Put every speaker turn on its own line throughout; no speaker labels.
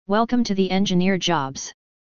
Welcome to the Engineer Jobs.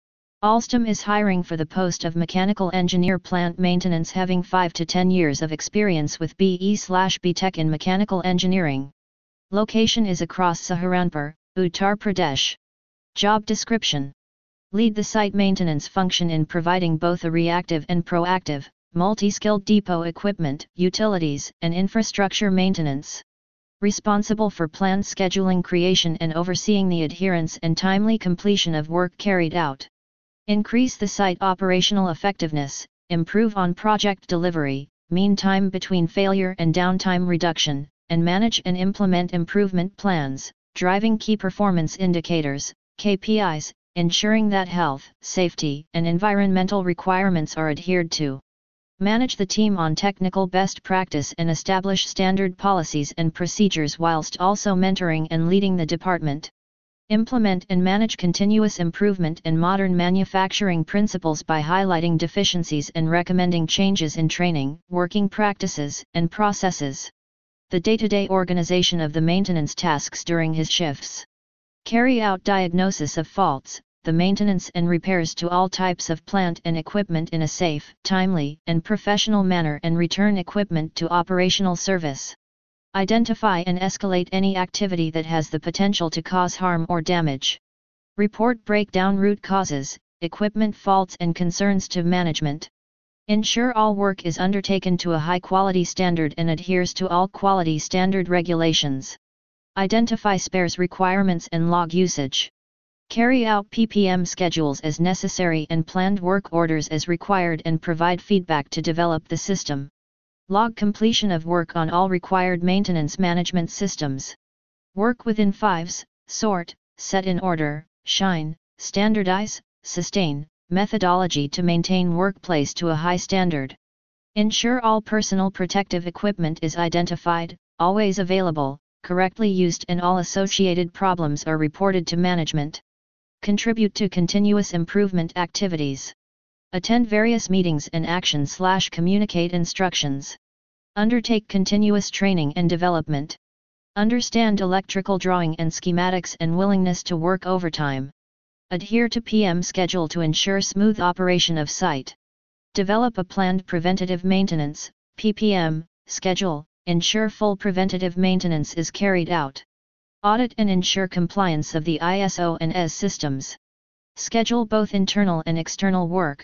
Alstom is hiring for the post of Mechanical Engineer Plant Maintenance having 5 to 10 years of experience with BE/BTech in Mechanical Engineering. Location is across Saharanpur, Uttar Pradesh. Job description. Lead the site maintenance function in providing both a reactive and proactive, multi-skilled depot equipment, utilities, and infrastructure maintenance. Responsible for plant scheduling creation and overseeing the adherence and timely completion of work carried out. Increase the site operational effectiveness, improve on project delivery, mean time between failure and downtime reduction, and manage and implement improvement plans, driving key performance indicators, KPIs, ensuring that health, safety, and environmental requirements are adhered to. Manage the team on technical best practice and establish standard policies and procedures whilst also mentoring and leading the department. Implement and manage continuous improvement and modern manufacturing principles by highlighting deficiencies and recommending changes in training, working practices, and processes. The day-to-day organization of the maintenance tasks during his shifts. Carry out diagnosis of faults, the maintenance and repairs to all types of plant and equipment in a safe, timely, and professional manner and return equipment to operational service. Identify and escalate any activity that has the potential to cause harm or damage. Report breakdown root causes, equipment faults and concerns to management. Ensure all work is undertaken to a high quality standard and adheres to all quality standard regulations. Identify spares requirements and log usage. Carry out PPM schedules as necessary and planned work orders as required and provide feedback to develop the system. Log completion of work on all required maintenance management systems. Work within fives, sort, set in order, shine, standardize, sustain, methodology to maintain workplace to a high standard. Ensure all personal protective equipment is identified, always available, correctly used and all associated problems are reported to management. Contribute to continuous improvement activities. Attend various meetings and action/communicate instructions. Undertake continuous training and development. Understand electrical drawing and schematics and willingness to work overtime. Adhere to PM schedule to ensure smooth operation of site. Develop a planned preventative maintenance, PPM, schedule, ensure full preventative maintenance is carried out. Audit and ensure compliance of the ISO and ES systems. Schedule both internal and external work,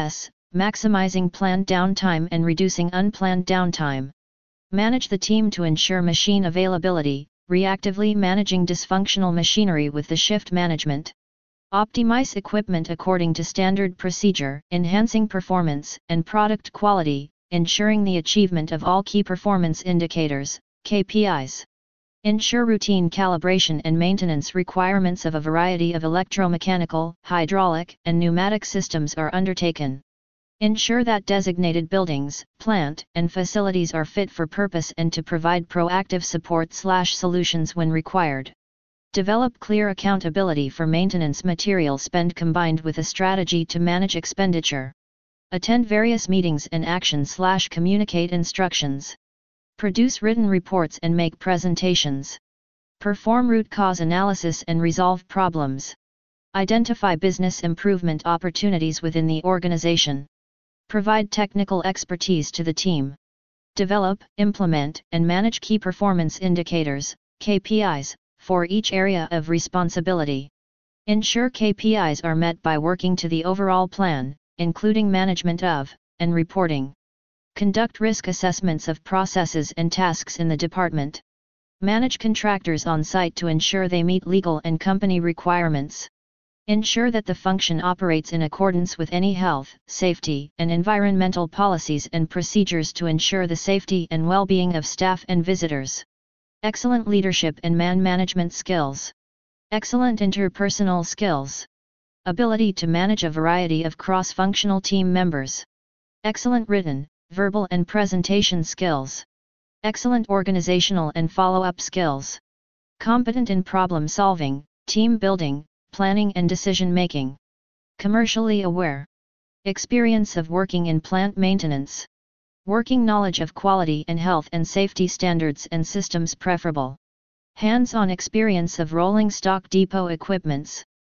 maximizing planned downtime and reducing unplanned downtime. Manage the team to ensure machine availability, reactively managing dysfunctional machinery with the shift management. Optimize equipment according to standard procedure, enhancing performance and product quality, ensuring the achievement of all key performance indicators, KPIs. Ensure routine calibration and maintenance requirements of a variety of electromechanical, hydraulic, and pneumatic systems are undertaken. Ensure that designated buildings, plant, and facilities are fit for purpose and to provide proactive support/solutions when required. Develop clear accountability for maintenance material spend combined with a strategy to manage expenditure. Attend various meetings and action/communicate instructions. Produce written reports and make presentations. Perform root cause analysis and resolve problems. Identify business improvement opportunities within the organization. Provide technical expertise to the team. Develop, implement, and manage key performance indicators, KPIs, for each area of responsibility. Ensure KPIs are met by working to the overall plan, including management of, and reporting. Conduct risk assessments of processes and tasks in the department. Manage contractors on site to ensure they meet legal and company requirements. Ensure that the function operates in accordance with any health, safety, and environmental policies and procedures to ensure the safety and well-being of staff and visitors. Excellent leadership and man-management skills. Excellent interpersonal skills. Ability to manage a variety of cross-functional team members. Excellent written, verbal and presentation skills. Excellent organizational and follow-up skills. Competent in problem solving, team building, planning and decision making. Commercially aware. Experience of working in plant maintenance. Working knowledge of quality and health and safety standards and systems preferable. Hands-on experience of rolling stock depot equipments.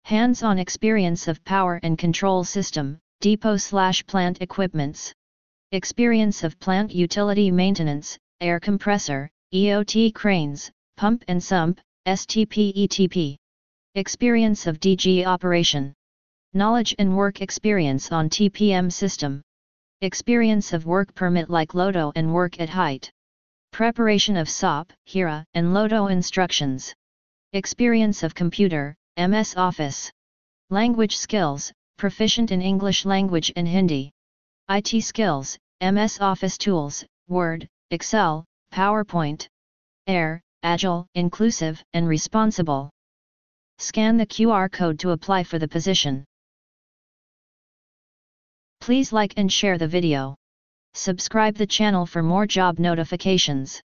Hands-on experience of power and control system, depot/plant equipments. Experience of plant utility maintenance, air compressor, EOT cranes, pump and sump, STP/ETP. Experience of DG operation. Knowledge and work experience on TPM system. Experience of work permit like LOTO and work at height. Preparation of SOP, HERA, and LOTO instructions. Experience of computer, MS Office. Language skills, proficient in English language and Hindi. IT skills, MS Office tools, Word, Excel, PowerPoint. AIR, agile, inclusive, and responsible. Scan the QR code to apply for the position. Please like and share the video. Subscribe the channel for more job notifications.